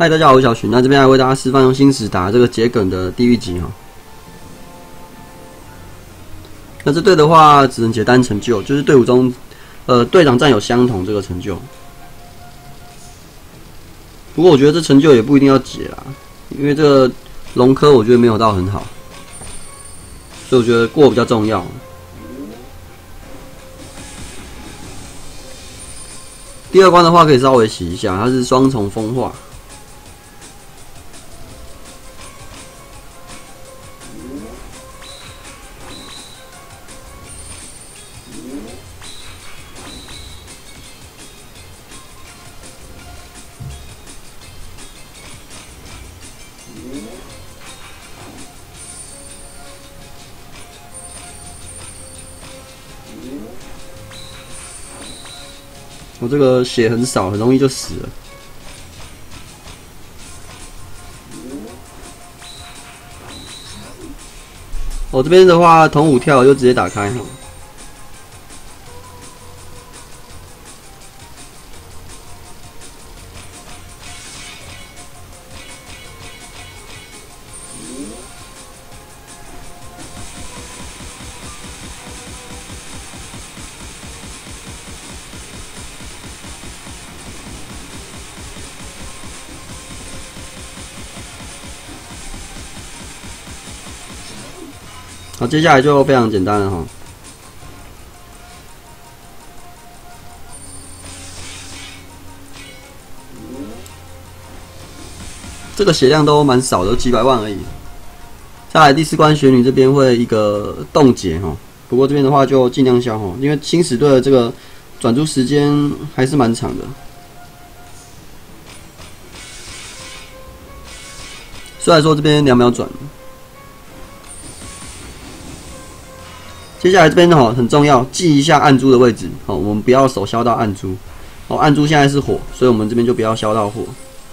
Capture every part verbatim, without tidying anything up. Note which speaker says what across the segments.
Speaker 1: 嗨，大家好，我是小许。那这边来为大家示范用星矢打这个桔梗的地狱级哈。那这队的话，只能解单成就，就是队伍中，呃，队长战有相同这个成就。不过我觉得这成就也不一定要解啦，因为这个龙科我觉得没有到很好，所以我觉得过比较重要。第二关的话可以稍微洗一下，它是双重风化。 我这个血很少，很容易就死了。我这边的话，同舞跳就直接打开哈。好，接下来就非常简单了哈。这个血量都蛮少的，几百万而已。再来第四关，雪女这边会一个冻结哈，不过这边的话就尽量消耗，因为星矢队的这个转出时间还是蛮长的。虽然说这边两秒转。 接下来这边哈很重要，记一下暗珠的位置。好，我们不要手削到暗珠。哦，暗珠现在是火，所以我们这边就不要削到火。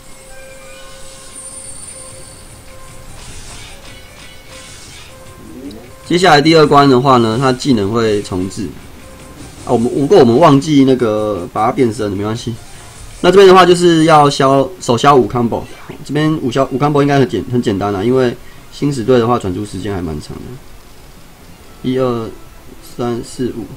Speaker 1: 接下来第二关的话呢，它技能会重置。啊，我们不过我们忘记那个把它变身了，没关系。那这边的话就是要削手削五 combo， 这边五削五 combo 应该很简很简单啦，因为星矢队的话转出时间还蛮长的。 一二三四五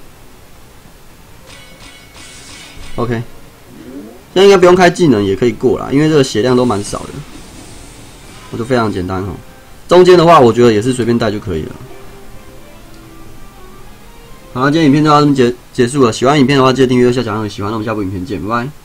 Speaker 1: ，OK， 现在应该不用开技能也可以过啦，因为这个血量都蛮少的，我就非常简单哈。中间的话，我觉得也是随便带就可以了。好，今天影片就到这边结结束了。喜欢影片的话，记得订阅、右下角按喜欢。那我们下部影片见，拜拜。